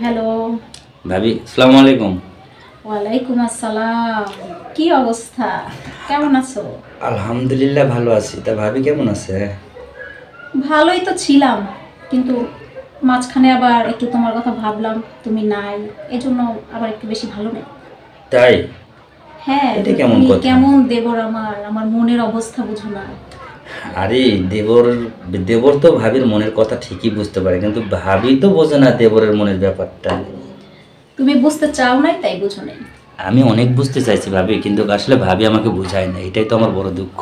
Hello. ভাবি আসসালামু আলাইকুম। ওয়ালাইকুম আসসালাম। কি অবস্থা, কেমন আছো? আলহামদুলিল্লাহ ভালো আছি। তা ভাবি কেমন আছে? ভালোই তো ছিলাম, কিন্তু মাঝখানে আবার একটু তোমার কথা ভাবলাম, তুমি নাই, এজন্য আবার একটু বেশি ভালো নেই। তাই? হ্যাঁ, এটা তো কেমন তুমি কথা? কেমন দেবর, আমার মনের অবস্থা বুঝো না। আরে দেবর, দেবর তো ভাবির মনের কথা ঠিকই বুঝতে পারে, কিন্তু ভাবি তো বোঝে না দেবরের মনের ব্যাপারটা। তুমি বুঝতে চাও নাই, তাই বুঝো নাই। আমি অনেক বুঝতে চাইছি ভাবি, কিন্তু আসলে ভাবি আমাকে বোঝায় না, এটাই তো আমার বড় দুঃখ।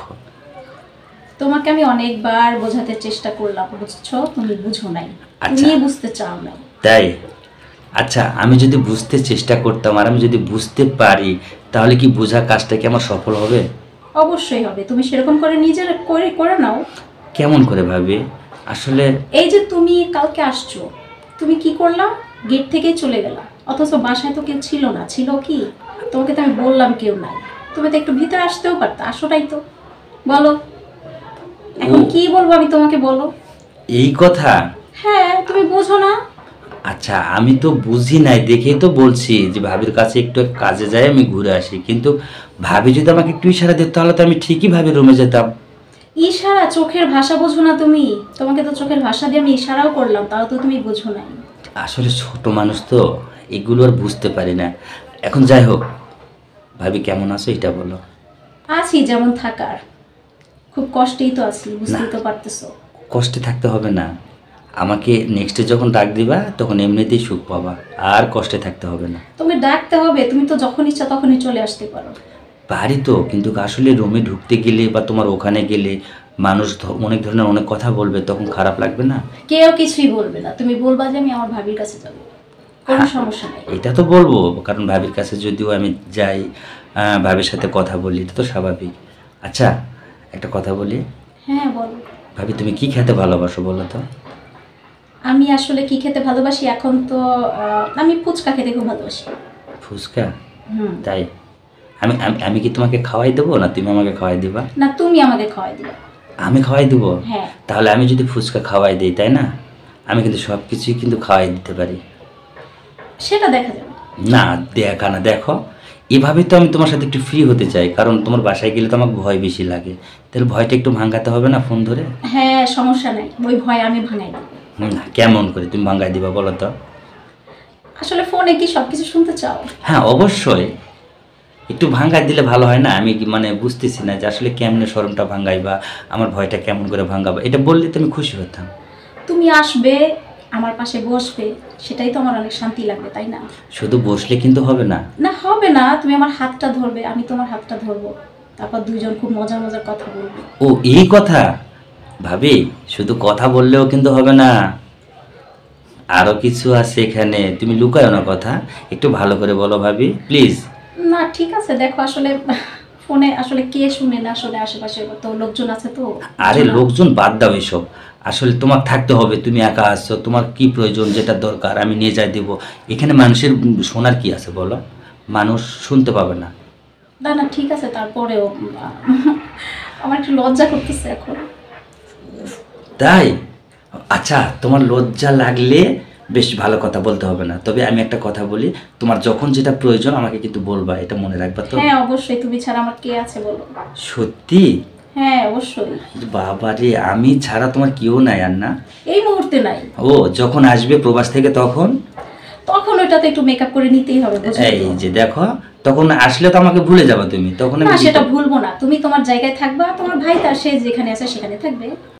তোমাকে আমি অনেকবার বোঝাতে চেষ্টা করলাম, বুঝছো, তুমি বুঝো নাই। আচ্ছা। তুমি বুঝতে চাও নাই। তাই? আচ্ছা, আমি যদি বুঝতে চেষ্টা করতাম আর আমি যদি বুঝতে পারি, তাহলে কি বোঝা কাজটা কি আমার সফল হবে? অবশ্যই হবে, তুমি সেরকম করে নিজের করে করে নাও। কেমন করে ভাবি? আসলে এই যে তুমি কালকে আসছো, তুমি কি করলা? গেট থেকেই চলে গেলা, অথচ বাসায় তো কেউ ছিল না। ছিল কি? তোমাকে তো আমি বললাম কেউ নাই, তুমি তো একটু ভিতরে আসতেও পারতা, আসোটাই তো। বলো, ও, এখন কি বলবো আমি তোমাকে, বলো। এই কথা? হ্যাঁ, তুমি বোঝো না। আচ্ছা, আমি তো বুঝি নাই দেখেই তো বলছি যে ভাবির কাছে একটু কাজে যাই, আমি ঘুরে আসি। কিন্তু ভাবি যদি আমাকে একটু ইশারা দিত, তাহলে তো আমি ঠিকই ভাবির রুমে যেতাম। ইশারা, চোখের ভাষা বোঝো না তুমি? তোমাকে তো চোখের ভাষা দিয়ে আমি ইশারাও করলাম, তাও তো তুমি বোঝো নাই। আসলে ছোট মানুষ তো, এগুলো আর বুঝতে পারি না। এখন যাই হোক, ভাবি কেমন আছো এটা বলো। আছি যেমন থাকার, খুব কষ্টেই তো আছি, না, বুঝতেই তো পারতেছো। কষ্টে থাকতে হবে না। আমাকে নেক্সটে যখন ডাক দিবা তখন এমনিতেই সুখ পাবা, আর কষ্টে থাকতে হবে না। তুমি ডাকতে হবে, তুমি তো যখন ইচ্ছা তখনই চলে আসতে পারো। পারি তো, কিন্তু আসলে রুমে ঢুকতে গেলে বা তোমার ওখানে গেলে মানুষ অনেক ধরনের অনেক কথা বলবে, তখন খারাপ লাগবে না? কেউ কিছুই বলবে না, তুমি বলবা যে আমি আমার ভাবির কাছে যাব, কোনো সমস্যা নেই। এটা তো বলবো, কারণ ভাবির কাছে যদিও আমি যাই, ভাবির সাথে কথা বলি, এটা তো স্বাভাবিক। আচ্ছা, একটা কথা বলি। হ্যাঁ, বলো। ভাবি তুমি কি খেতে ভালোবাসো বলো তো? আমি আসলে কি খেতে ভালোবাসি এখন তো, আমি ফুচকা খেতে খুব ভালোবাসি। ফুচকা? হুম। তাই? আমি আমি আমি কি তোমাকে খাওয়াই দেবো না তুমি আমাকে খাওয়াই দিবা? না, তুমি আমাকে খাওয়াই দিবে। আমি খাওয়াই দেবো? হ্যাঁ। তাহলে আমি যদি ফুচকা খাওয়াই দিই, তাই না? আমি কিন্তু সব কিছুই কিন্তু খাওয়াই দিতে পারি। সেটা দেখা যাবে। না, দেখা না, দেখো, এভাবে তো আমি তোমার সাথে একটু ফ্রি হতে চাই, কারণ তোমার বাসায় গেলে তো আমাকে ভয় বেশি লাগে। তাহলে ভয়টা একটু ভাঙাতে হবে না ফোন ধরে? হ্যাঁ, সমস্যা নাই, ওই ভয় আমি ভাঙাই দেবো। না, কেমন করে তুমি ভাঙাই দিবা বলো তো? আসলে ফোনে কি সব কিছু শুনতে চাও? হ্যাঁ, অবশ্যই। একটু ভাঙাই দিলে ভালো হয় না? আমি কি মানে বুঝতেছি না যে আসলে কেমনে শরমটা ভাঙাই বা আমার ভয়টা কেমন করে ভাঙাবো, এটা বললে তো আমি খুশি হতাম। তুমি আসবে, আমার পাশে বসবে, সেটাই তো আমার অনেক শান্তি লাগবে, তাই না? শুধু বসলে কিন্তু হবে না। না, হবে না, তুমি আমার হাতটা ধরবে, আমি তোমার হাতটা ধরবো, তারপর দুইজন খুব মজার মজার কথা বলবো। ও, এই কথা? ভাবি, শুধু কথা বললেও কিন্তু হবে না, আরো কিছু আছে এখানে, তুমি লুকায়ো না কথা, একটু ভালো করে বলো ভাবি প্লিজ। না, ঠিক আছে, দেখো আসলে ফোনে আসলে কে শুনে না, আসলে আশেপাশে তো লোকজন আছে তো। আরে বুঝছো না? লোকজন বাদ দাও এসব, আসলে তোমার থাকতে হবে, তুমি একা আসছো, তোমার কি প্রয়োজন, যেটা দরকার আমি নিয়ে যাই দেবো। এখানে মানুষের শোনার কি আছে বলো? মানুষ শুনতে পাবে না। না না, ঠিক আছে, তারপরেও আমার একটু লজ্জা করতেছে এখন। তাই? আচ্ছা, তোমার লজ্জা লাগলে বেশ ভালো কথা বলতে হবে না, তবে আমি একটা কথা বলি, তোমার যখন যেটা প্রয়োজন আমাকে কিন্তু বলবা, এটা মনে রাখবা তো? হ্যাঁ, অবশ্যই, তুমি ছাড়া আমার কে আছে বলো। সত্যি? হ্যাঁ, অবশ্যই। বাবা রে, আমি ছাড়া তোমার কেউ নাই আর না? এই মুহূর্তে নাই। ও, যখন আসবে প্রবাস থেকে তখন? তখন ওইটাতে একটু মেকআপ করে নিতেই হবে, বুঝছো এই তো? যে দেখো, তখন আসলে তো আমাকে ভুলে যাবে তুমি, তখন না, আমি কি সেটা করব? ভুলবো না, তুমি তোমার জায়গায় থাকবা, তোমার ভাই তার সে যেখানে আছে সেখানে থাকবে।